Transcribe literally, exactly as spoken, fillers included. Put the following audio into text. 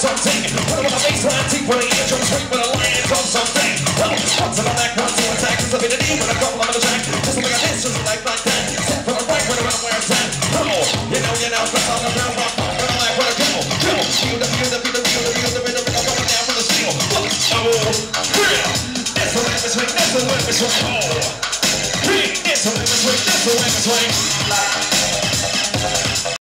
something. Put it on the baseline, deep with the eardrum, straight with a lion on something. Oh, once on that, one, two attack, just a bit of D with a couple of the track. Just like this, just like like that. Step from the right, right around where it's at. Oh, you know, you know, press on the ground, rock, rock, rock, like where it go. Go, feel the, feel the, feel the, feel the, feel the rhythm, and I'm going down from the steel. Oh, yeah. That's the way we swing, that's the way we swing. Oh, it's the way we swing, that's the way we swing.